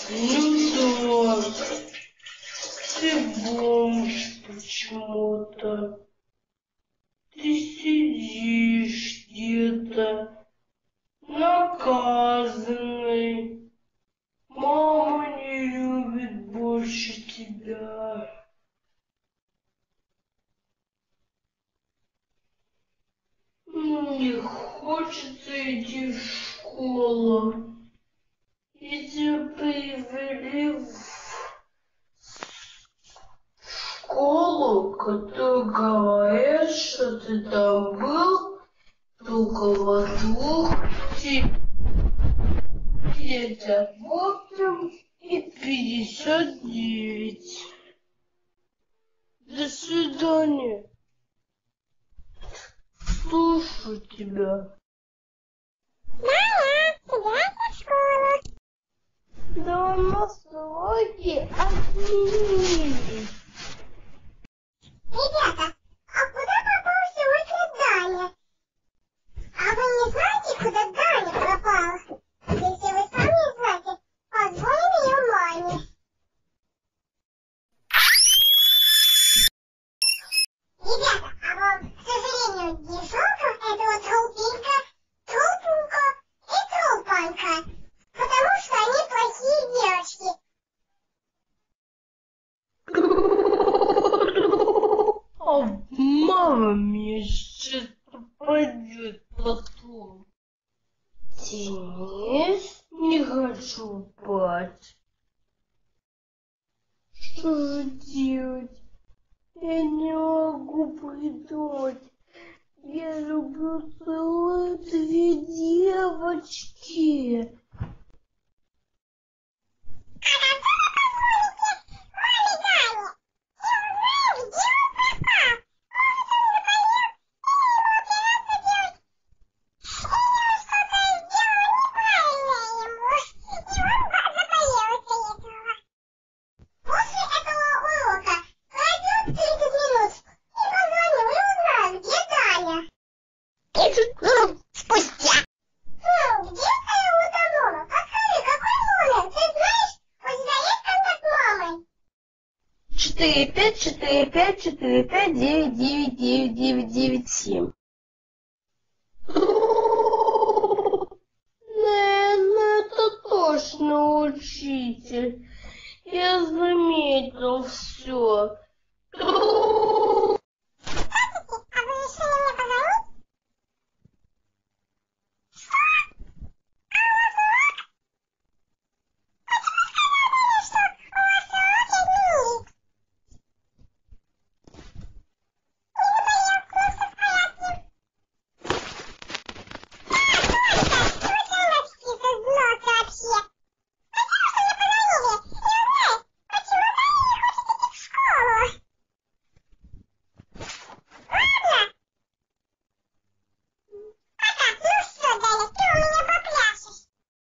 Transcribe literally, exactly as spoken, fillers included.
Ну да, ты бомж почему-то. Ты сидишь где-то наказанный. Мама не любит больше тебя. Не хочется идти в школу. И тебя привели в школу, которая говорит, что ты там был только во двух пятьдесят восемь и пятьдесят девять. До свидания. Слушаю тебя. Мама, собирайся в школу. Да у нас уроки отменили. Ребята, а куда пропал сегодня Даня? А вы не знаете, куда Даня пропал? Если вы сами не знаете, позвоним ее маме. Ребята, а вам, к сожалению, не жалко этого трупенька, трупенька и трупанька? Потому что они плохие девочки. А мама мне сейчас попадет потом. Денис, не хочу спать. Что же делать? Я не могу придумать. Я люблю целых две девочки. Спустя. Хм, где твоя утонула? Подскажи, какой номер? Ты знаешь? У тебя есть контакт мамы? четыре пять четыре пять четыре пять девять девять девять девять девять семь. Наверное, это точно учитель. Я заметил все.